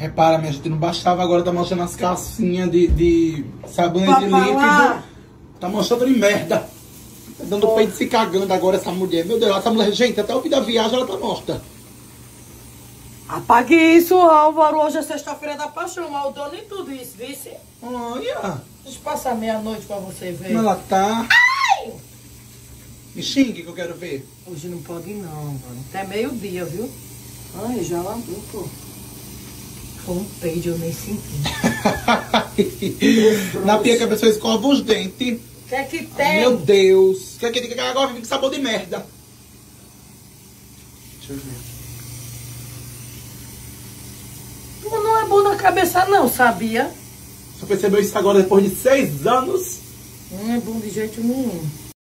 Repara, minha gente, não bastava agora, tá mostrando as calcinhas de sabonete líquido. Tá mostrando de merda. Tá dando peito e se cagando agora essa mulher. Meu Deus, essa mulher, gente, até o fim da viagem ela tá morta. Apague isso, Álvaro. Hoje é sexta-feira da paixão. Mal dono e tudo isso, vice? Olha. Deixa eu passar meia-noite pra você ver. Como ela tá. Ai! Me xingue que eu quero ver. Hoje não pode não, mano. Até meio-dia, viu? Ai, já lavou, pô. Foi um peido, eu nem senti. Na pia que a pessoa escova os dentes. O que é que tem? Meu Deus. O que é que agora fica com sabor de merda? Deixa eu ver. Pô, não é bom na cabeça não, sabia? Só percebeu isso agora depois de 6 anos? Não é bom de jeito nenhum.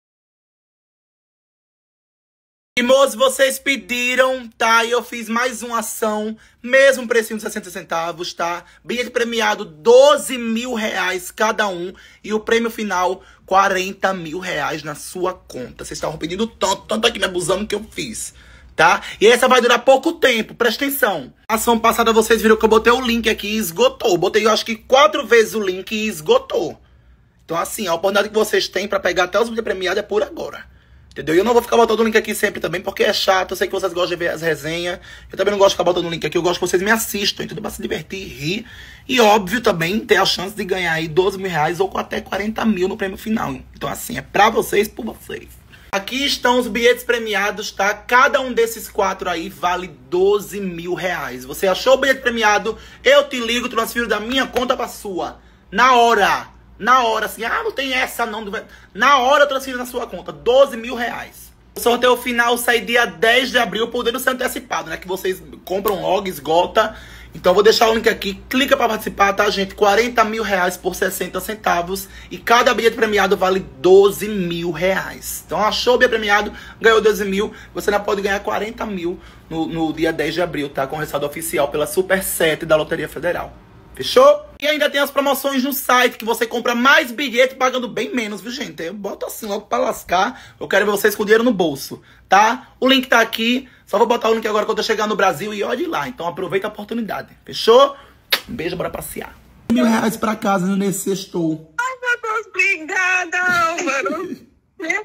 E moços, vocês pediram, tá? E eu fiz mais uma ação, mesmo precinho de 60 centavos, tá? Bilhete premiado 12 mil reais cada um. E o prêmio final, 40 mil reais na sua conta. Vocês estavam pedindo tanto aqui me abusando que eu fiz, tá? E essa vai durar pouco tempo, presta atenção. A ação passada vocês viram que eu botei o link aqui e esgotou. Botei, eu acho que 4 vezes o link e esgotou. Então assim, a oportunidade que vocês têm pra pegar até os bilhetes premiados é por agora. Entendeu? E eu não vou ficar botando o link aqui sempre também, porque é chato. Eu sei que vocês gostam de ver as resenhas. Eu também não gosto de ficar botando o link aqui. Eu gosto que vocês me assistam, entendeu? Pra se divertir, rir. E, óbvio, também ter a chance de ganhar aí 12 mil reais ou até 40 mil no prêmio final. Então, assim, é pra vocês, por vocês. Aqui estão os bilhetes premiados, tá? Cada um desses 4 aí vale 12 mil reais. Você achou o bilhete premiado, eu te ligo, transfiro da minha conta pra sua. Na hora. Na hora, assim, não tem essa não. Na hora eu transfiro na sua conta, 12 mil reais. O sorteio final sai dia 10 de abril, podendo ser antecipado, né? Que vocês compram logo, esgota. Então eu vou deixar o link aqui, clica pra participar, tá, gente? 40 mil reais por 60 centavos. E cada bilhete premiado vale 12 mil reais. Então achou o bilhete premiado, ganhou 12 mil. Você ainda pode ganhar 40 mil no dia 10 de abril, tá? Com o resultado oficial pela Super 7 da Loteria Federal. Fechou? E ainda tem as promoções no site, que você compra mais bilhete pagando bem menos, viu, gente? Eu boto assim logo pra lascar. Eu quero ver vocês com o dinheiro no bolso, tá? O link tá aqui. Só vou botar o link agora quando eu chegar no Brasil e olhe lá. Então aproveita a oportunidade. Fechou? Um beijo, bora passear. 1.000 reais pra casa nesse sextou. Ai, meu Deus, obrigada, Álvaro. Meu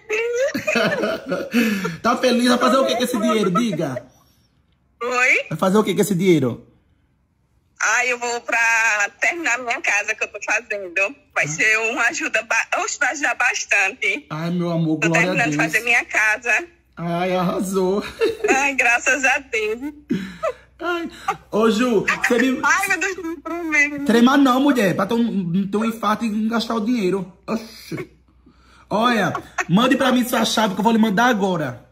filho. Tá feliz? Vai fazer o que com esse dinheiro? Diga. Oi? Vai fazer o que com esse dinheiro? Eu vou pra terminar minha casa que eu tô fazendo. Vai ser uma ajuda, vai ajudar bastante. Ai, meu amor, tô glória a Deus. terminando de fazer minha casa. Ai, arrasou. Ai, graças a Deus. Ai. Ô, Ju, você me... Ai, meu Deus, não prometo. Trema não, mulher, pra ter um infarto e gastar o dinheiro. Oxi. Olha, mande pra mim sua chave que eu vou lhe mandar agora.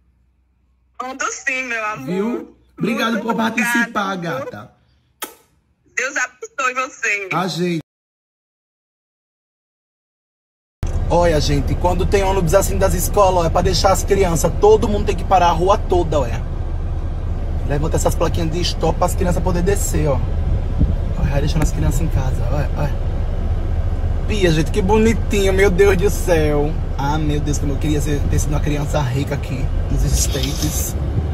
Mando sim, meu amor. Viu? Obrigado Muito por participar, obrigado. gata. Deus abençoe você. A gente. Olha, gente, quando tem ônibus assim das escolas, é pra deixar as crianças, todo mundo tem que parar a rua toda, olha. Levanta essas plaquinhas de stop para as crianças poderem descer, ó. Olha, deixando as crianças em casa, olha, olha. Pia, gente, que bonitinho, meu Deus do céu. Ah, meu Deus, como eu queria ter sido uma criança rica aqui nos States.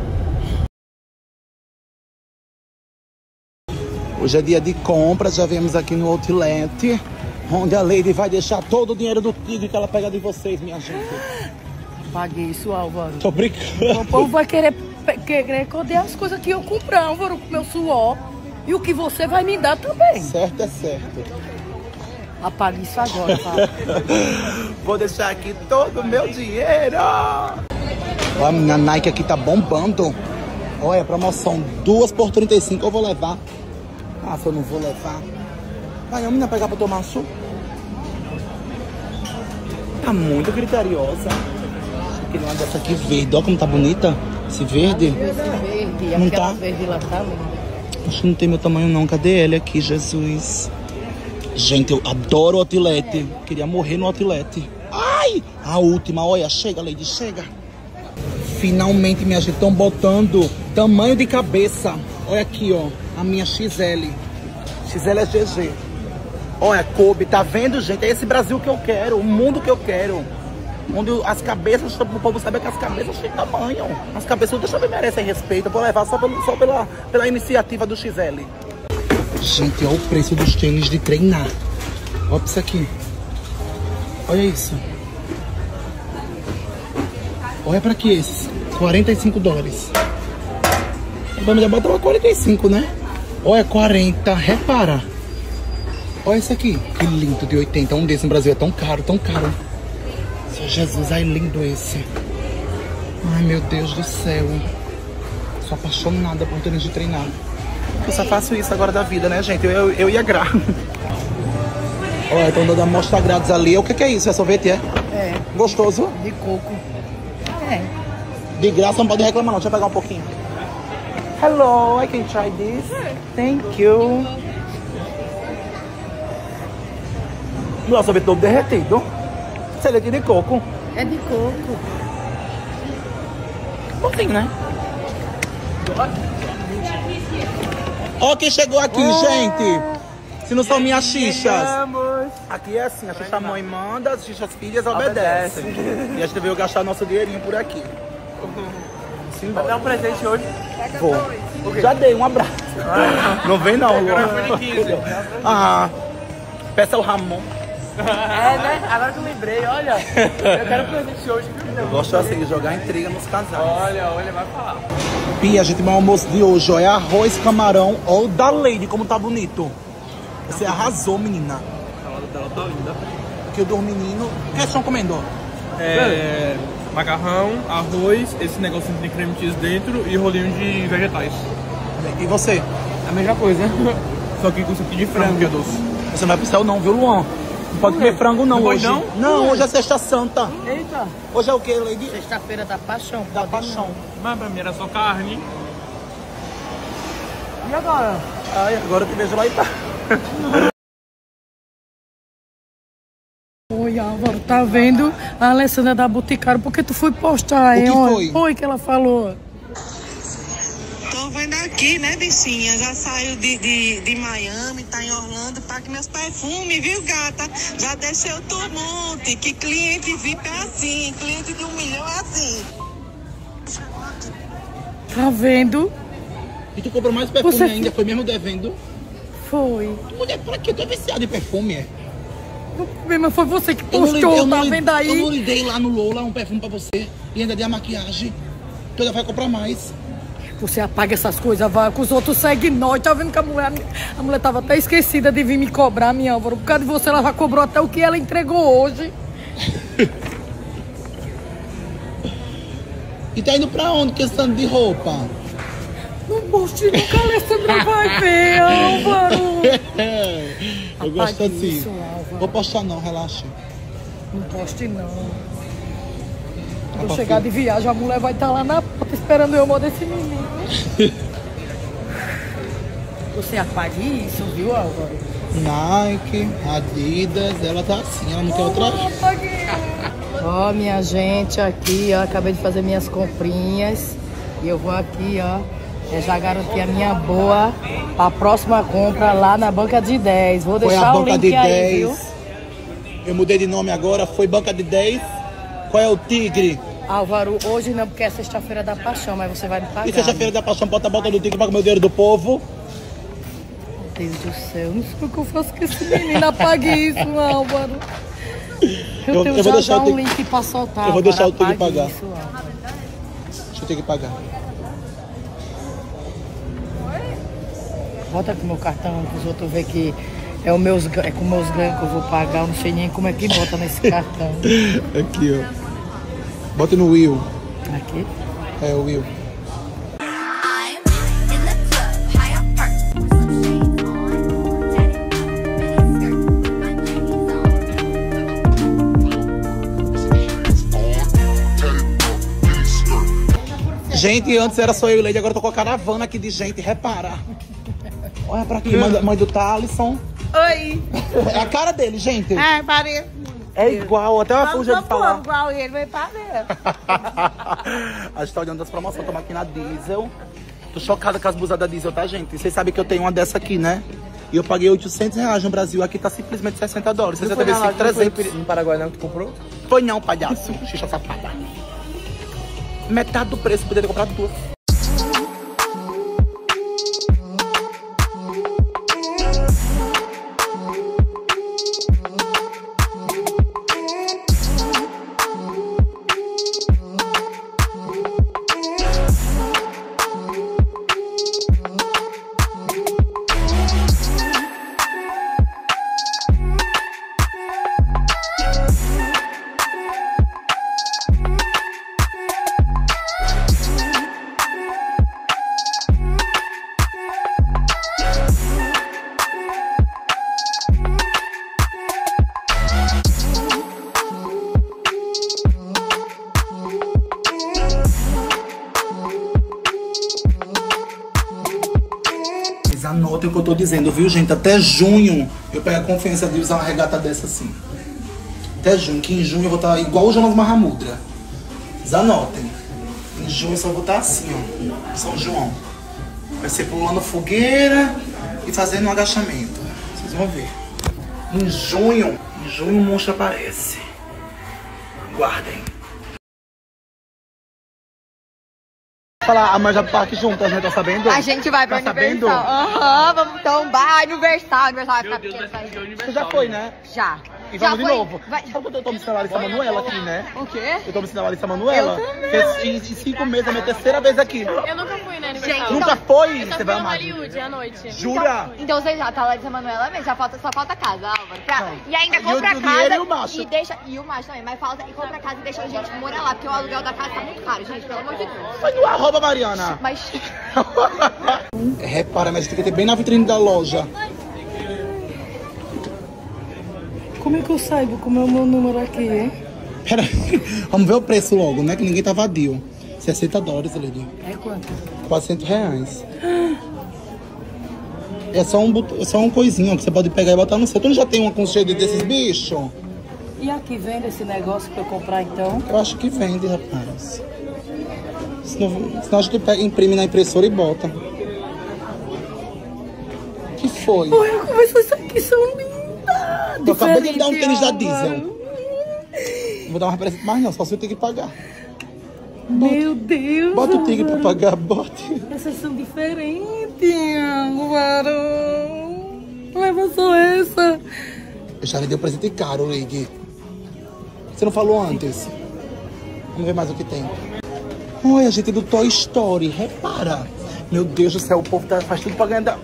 Hoje é dia de compras, já viemos aqui no Outlet, onde a Lady vai deixar todo o dinheiro do tigre que ela pega de vocês, minha gente. Paguei isso, Álvaro. Tô brincando. O povo vai querer que eu dê as coisas que eu comprei, Álvaro, com meu suor. E o que você vai me dar também. Certo é certo. Apague isso agora, tá? Vou deixar aqui todo o meu dinheiro. Ó, a minha Nike aqui tá bombando. Olha, promoção 2 por 35 eu vou levar. Ah, se eu não vou levar. Vai, a menina pegar pra tomar suco. Tá muito criteriosa. Eu queria uma dessa aqui verde. Olha como tá bonita. Esse verde. Esse verde, não aquela tá? verde lá tá linda. Acho que não tem meu tamanho não. Cadê ele aqui, Jesus? Gente, eu adoro o Outlet. Queria morrer no Outlet. Ai! A última, olha. Chega, Lady, chega. Finalmente, minha gente, estão botando tamanho de cabeça. Olha aqui, ó. A minha XL. XL é GG. Olha, coube. Tá vendo, gente? É esse Brasil que eu quero. O mundo que eu quero. Onde as cabeças, o povo sabe que as cabeças têm tamanho. As cabeças deixa eu ver, merecem respeito. Eu vou levar só pela iniciativa do XL. Gente, olha o preço dos tênis de treinar. Olha isso aqui. Olha isso. Olha pra que esses. 45 dólares. Vamos já botar uma 45, né? Olha, 40. Repara. Olha esse aqui. Que lindo, de 80. Um desse no Brasil é tão caro, tão caro. Seu Jesus, ai, lindo esse. Ai, meu Deus do céu. Sou apaixonada por tênis de treinar. Eu só faço isso agora da vida, né, gente? Eu e a Gra. Olha, estão dando amostra grátis ali. O que é isso? É sorvete, é? É. Gostoso? De coco. É. De graça, não pode reclamar não. Deixa eu pegar um pouquinho. Hello, I can try this. Thank you. Nossa, sorvete todo derretido. Esse é leite de coco. É de coco. Bonzinho, né? Ó quem chegou aqui, gente. Se não são minhas xixas. Aqui é assim, a xixa mãe manda, as xixas filhas obedecem. E a gente veio gastar nosso dinheirinho por aqui. Vai dar um presente hoje? Vou. Já dei um abraço. Não vem não, Lu. Ah, peça o Ramon. É, né? Agora que eu lembrei, olha. Eu quero presente hoje, viu? Eu gosto assim de jogar intriga nos casais. Olha, vai falar. Pia, a gente vai ao almoço de hoje, ó. É arroz, camarão. Ó o da Lady, como tá bonito. Você arrasou, menina. A salada dela tá linda. Aqui o do menino. O que eles estão comendo? Macarrão, arroz, esse negocinho de creme cheese dentro e rolinho de vegetais. E você? A mesma coisa. Só que com suco de frango, que é doce. Você não vai pro céu não, viu, Luan? Não pode comer frango não, Não hoje. pode Não, hoje é sexta santa. Eita. Hoje é o que, Lady? Sexta-feira da paixão. Da paixão. Mas pra mim era só carne. E agora? Ai, agora eu te vejo lá e tá. Oi, Álvaro, tá vendo a Alessandra da Boticário? Porque tu foi postar, hein? O que foi? Foi que ela falou. Tô vendo aqui, né, bichinha? Já saiu de Miami, tá em Orlando, pague meus perfumes, viu, gata? Já desceu do monte, que cliente VIP é assim, cliente de 1 milhão é assim. Tá vendo? E tu comprou mais perfume Você- ainda, foi mesmo devendo? Foi. Mulher, pra quê? Tu é viciado em perfume, é? Mas foi você que Eu não postou, lhe- eu tá não lhe- vendo aí? Eu não lhe dei lá no Lola um perfume pra você e ainda dei a maquiagem. Tu ainda vai comprar mais. Você apaga essas coisas, vai, que os outros seguem nós. Tá vendo que a mulher tava até esquecida de vir me cobrar, minha Álvaro. Por causa de você, ela já cobrou até o que ela entregou hoje. E tá indo pra onde que esse tanto de roupa? Não poste nunca, a Alessandra vai ver, Álvaro. Eu gosto Apague assim. isso, Álvaro. Vou postar não, relaxa. Não poste, não. Tá Quando bom, eu chegar filho. de viagem, a mulher vai estar lá na porta esperando eu mandar esse menino. Você apague isso, viu, Álvaro? Nike, Adidas, ela tá assim, ela não quer outra. Ó, minha gente, aqui, ó, acabei de fazer minhas comprinhas. E eu vou aqui, ó, já garantir a minha boa pra próxima compra lá na banca de 10. Vou Foi deixar a o banca link de aí, 10. viu? Eu mudei de nome agora, foi banca de 10. Qual é o tigre? Álvaro, hoje não, porque é sexta-feira da paixão, mas você vai me pagar. E sexta-feira da paixão, bota a bota do tigre pra comer o dinheiro do povo. Meu Deus do céu, não sei o que eu faço com esse menino. Apague isso, Álvaro. Eu tenho vou deixar já o um tigre- link pra soltar. eu vou deixar o tigre Apague pagar. isso, Álvaro. Deixa eu ter que pagar. Bota aqui meu cartão para os outros ver que é, com meus ganhos que eu vou pagar. Eu não sei nem como é que bota nesse cartão. Aqui, ó. Bota no Will. Aqui. É o Will. I'm in the club, high up park, with some shades on, denim, mini skirt, my Gente, antes era só eu e Lady, agora eu tô com a caravana aqui de gente, repara. Olha pra aqui, mãe do Thalisson. Oi. É a cara dele, gente. É, parei. É igual, até uma fuja de falar. Igual ele, vai parer. A gente tá olhando as promoções, estamos aqui na Diesel. Tô chocada com as blusas da Diesel, tá, gente? Vocês sabem que eu tenho uma dessa aqui, né? E eu paguei R$800 no Brasil, aqui tá simplesmente $60. 60 vezes 5, 300. No Paraguai não que tu comprou? Foi não, palhaço. Xixa safada. Metade do preço, poderia ter comprado duas. Anotem o que eu tô dizendo, viu, gente? Até junho eu pego a confiança de usar uma regata dessa assim. Até junho, que em junho eu vou estar igual o Jonas Mahamudra. Vocês anotem. Em junho eu só vou estar assim, ó. São João. Vai ser pulando fogueira e fazendo um agachamento. Vocês vão ver. Em junho o monstro aparece. Guardem. Falar a Marja Parque juntas, né? Tá sabendo? A gente vai pra Tá sabendo? Universal. Aham, vamos tombar Universal. Universal vai ficar pequeno. Você já foi, né? Já. E Já vamos de foi. novo. Vai. Sabe quando eu tô me ensinando a Larissa Manoela aqui, né? O quê? Eu tô me ensinando a Larissa Manoela. Eu também. Em 5 meses, é a minha terceira vez aqui. Eu nunca fui na Universal. Gente, Nunca foi? Eu só Você fui vai no amar. Hollywood à noite. Jura? Então você já tá lá de Manuela mesmo, só falta casa, Álvaro. Não. E ainda E compra o a casa dinheiro e o macho. e deixa. E o macho também, mas falta e compra a casa e deixa a gente morar lá, porque o aluguel da casa tá muito caro, gente, pelo amor de Deus. Foi no arroba, Mariana. Mas Repara, mas tem que ter bem na vitrine da loja. Como é que eu saibo como é o meu número aqui, hein? Pera aí. Vamos ver o preço logo, né? Que ninguém tá vadio. $60, Lady. É quanto? R$400. É só um coisinho que você pode pegar e botar no seu. Tu não já tem uma com cheio desses bichos? E aqui vende esse negócio pra eu comprar então? Eu acho que vende, rapaz. Senão a gente pega, imprime na impressora e bota. Que foi? Olha como essas aqui são lindas! Eu acabei de dar um tênis da Diferente, Diesel. Álvaro. Não vou dar uma referência mais não, só se eu tenho que pagar. Meu Deus! Bota o tigre pra Álvaro. pagar, bote. Essas são diferentes, Álvaro. Leva só essa. Eu já lhe dei um presente caro, Leigh. Você não falou antes? Vamos ver mais o que tem. Olha, a gente do Toy Story, repara. Meu Deus do céu, o povo faz tudo pra ganhar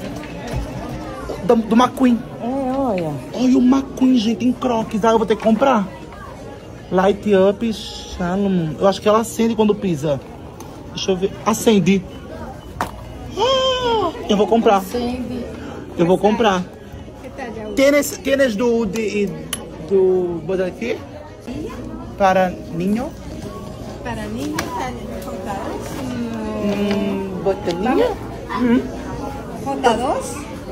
do McQueen. É, olha. Olha o McQueen, gente, em croques. Ah, eu vou ter que comprar. Light Up Shalom. Eu acho que ela acende quando pisa. Deixa eu ver. Acende. Ah, eu vou comprar. Acende. Eu vou comprar. Tienes do aqui? Para niño? para mim, Botaninha? contados?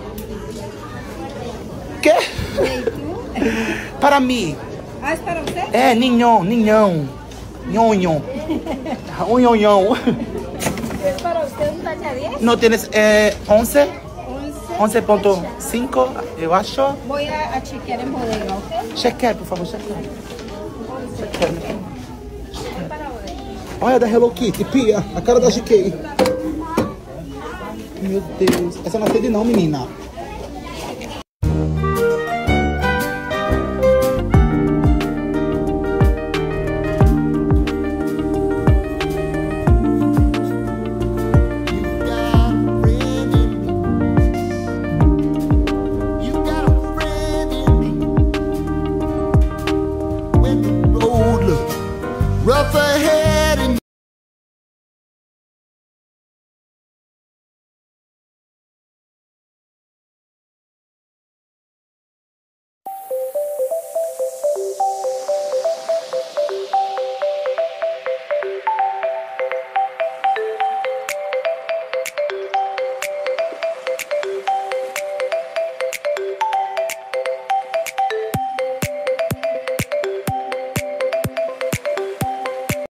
¿Qué? Para mí. Ah, es para usted? Niño. Ñoño. Ñoño. ¿Es para usted un talla 10? No tienes 11? 11.5, eu acho. Voy a chequear en bodega, ¿ok? Chequear, por favor, chequear. Olha da Hello Kitty, Pia, a cara da GK. Meu Deus, essa não acende não, menina. Rough